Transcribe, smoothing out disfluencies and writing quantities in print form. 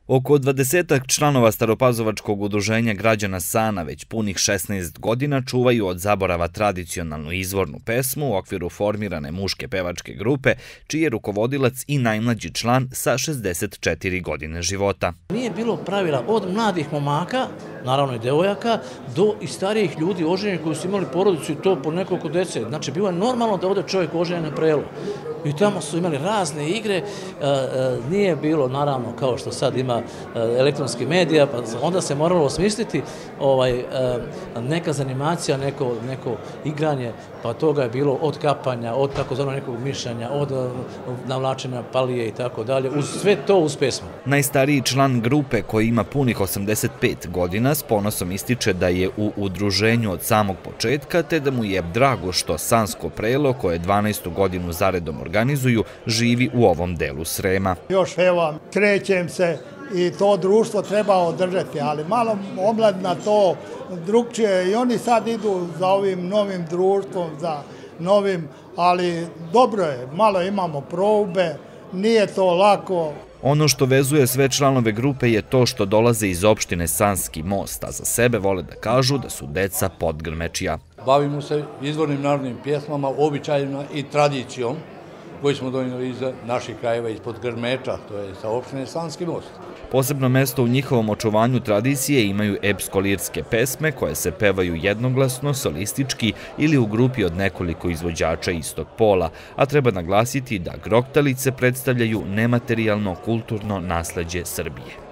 Oko 20 članova Staropazovačkog udruženja građana Sana već punih 16 godina čuvaju od zaborava tradicionalnu izvornu pesmu u okviru formirane muške pevačke grupe, čiji je rukovodilac i najmlađi član sa 64 godine života. Nije bilo pravila od mladih momaka, naravno i devojaka, do i starijih ljudi oženjenih koji su imali porodicu i to po nekoliko dece. Znači, bilo je normalno da ode čovjek oženjen na prelu. I tamo su imali razne igre, nije bilo naravno kao što sad ima elektronski medija, pa onda se moralo osmisliti neka zanimacija, neko igranje, pa toga je bilo od kapanja, od takozvanog nekog mišanja, od navlačenja palije i tako dalje, uz sve to uz pesmu. Najstariji član grupe koji ima punih 85 godina s ponosom ističe da je u udruženju od samog početka, te da mu je drago što Sansko prelo, koje 12. godinu zaredom organizuju, živi u ovom delu Srema. Još evo, krećem se i to društvo treba održati, ali malo omladina to drugčije i oni sad idu za ovim novim društvom, za novim, ali dobro je, malo imamo probe, nije to lako. Ono što vezuje sve članove grupe je to što dolaze iz opštine Sanski Most, a za sebe vole da kažu da su deca Podgrmečja. Bavimo se izvornim narodnim pjesmama, običajima i tradicijom koji smo donijeli iz naših krajeva, iz Podgrmeča, to je sa opštine Sanski Most. Posebno mesto u njihovom očuvanju tradicije imaju epsko-lirske pesme koje se pevaju jednoglasno, solistički ili u grupi od nekoliko izvođača istog pola, a treba naglasiti da groktalice predstavljaju nematerijalno kulturno nasleđe Srbije.